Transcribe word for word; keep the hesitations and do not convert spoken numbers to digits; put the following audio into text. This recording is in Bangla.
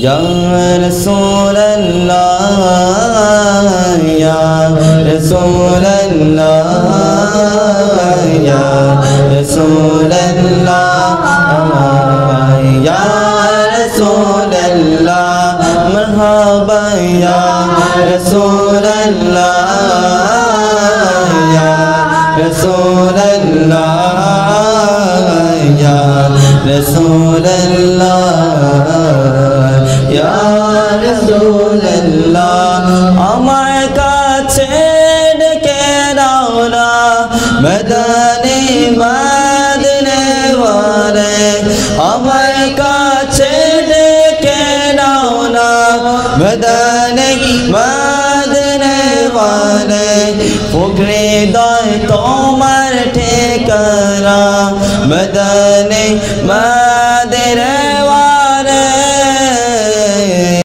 या रसूल अल्लाह या रसूल अल्लाह या रसूल अल्लाह या रसूल अल्लाह मरहबा या रसूल अल्लाह या रसूल अल्लाह या रसूल अल्लाह या रसूल अल्लाह আমার কাছে ডেকে নাও না মদনী মদনে ওয়ালে আমার কাছে ডেকে নাও না মদনী মদনে ওয়ালে ফুকরে দয় তোমার ঠিকানা মদনী মদনে